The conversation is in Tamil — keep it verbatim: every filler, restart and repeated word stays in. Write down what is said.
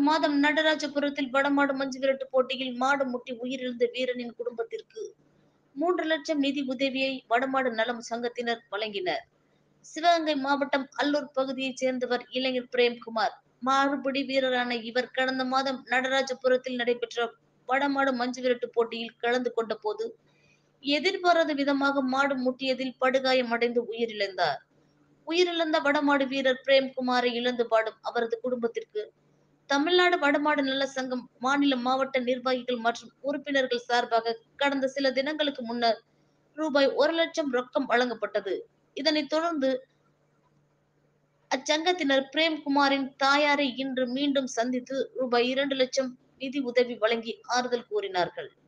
மாதம் நடராஜபுரத்தில் வடமாடு மஞ்சு விரட்டு போட்டியில் மாடு முட்டி உயிரிழந்த வீரனின் குடும்பத்திற்கு மூன்று லட்சம் நிதி உதவியை வடமாடு நலம் சங்கத்தினர் வழங்கினர். சிவகங்கை மாவட்டம் அல்லூர் பகுதியைச் சேர்ந்தவர் இளைஞர் பிரேம்குமார். மாறுபடி வீரரான இவர் கடந்த மாதம் நடராஜபுரத்தில் நடைபெற்ற வடமாடு மஞ்சு விரட்டு போட்டியில் கலந்து கொண்ட போது எதிர்பாராத விதமாக மாடு முட்டியதில் படுகாயம் அடைந்து உயிரிழந்தார். உயிரிழந்த வடமாடு வீரர் பிரேம்குமாரை இழந்து பாடும் அவரது குடும்பத்திற்கு தமிழ்நாடு வடமாடு நல சங்கம் மாநில மாவட்ட நிர்வாகிகள் மற்றும் உறுப்பினர்கள் சார்பாக கடந்த சில தினங்களுக்கு முன்னர் ரூபாய் ஒரு லட்சம் ரொக்கம் வழங்கப்பட்டது. இதனைத் தொடர்ந்து அச்சங்கத்தினர் பிரேம்குமாரின் தாயாரை இன்று மீண்டும் சந்தித்து ரூபாய் இரண்டு லட்சம் நிதி உதவி வழங்கி ஆறுதல் கூறினார்கள்.